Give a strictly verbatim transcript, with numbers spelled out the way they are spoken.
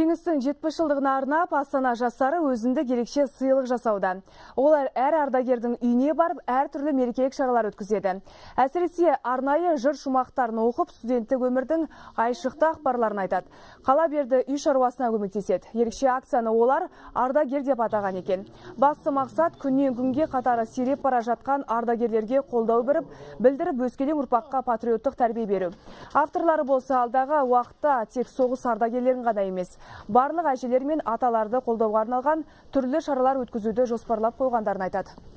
Жеңістің жетпіс жылдығына арнап Астана жастары өзіндік ерекше сыйлық жасауда. Олар әр ардагердің үйіне барып, әр түрлі мерекелік шаралар өткізеді. Әсіресе арнайы жыр шумақтарын оқып, студенттік өмірдің айшықты ақпарларын айтады. Қала берді үй шаруасына көмектеседі. Ерекше акцияны олар ардагер деп атаған екен. Басты мақсат күннен күнге қатары сиреп бара жатқан ардагерлерге қолдау беріп, білдіріп өскелең ұрпаққа патриоттық тәрбие беру. Авторлары болса алдағы уақытта тек соғыс ардагерлерін ғана емес, барлық әжелер мен аталарды қолдауға арналған түрлі шаралар өткізуді жоспарлап қойғандарын айтады.